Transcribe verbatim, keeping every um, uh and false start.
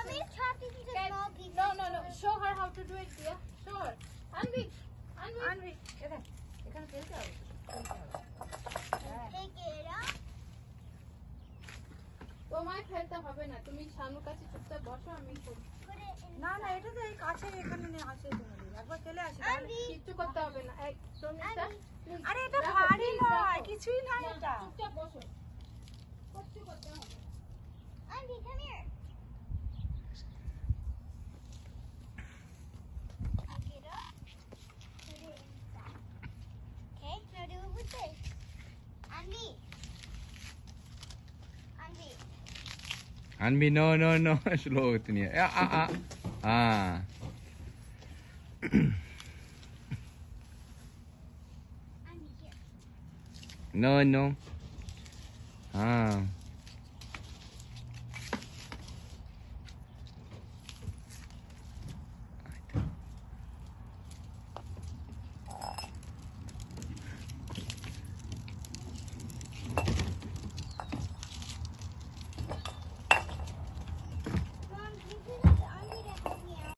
me chop these into Can, small pieces. no, no, no. Show her how to do it, dear. Show her. Anvi, Anvi, Anvi. এখানে এখানে ফেলতে হবে। Pick it up. তোমায় ফেলতে হবে না। তুমি শানুর কাছে চুপচাপ বসো, আমি করি। Put it in. না না এটা তো এই কাছে এখানে নিয়ে আসে তোমাদের একবার চলে আসে তাহলে Anvi. কিচ্ছু করতে হবে না। এই প্রমিসা, প্লিজ। আরে এটা ভারী নয় কিছুই না এটা চুপচাপ বসো। কিচ্ছু করতে হবে না। Anvi, come here. Pick it up. Put it inside. Okay, now do it with this. Anvi. Anvi. Anvi, no, no, no. Slow इतनी है। आ आ आ हाँ। Anvi, here. No, no. हाँ।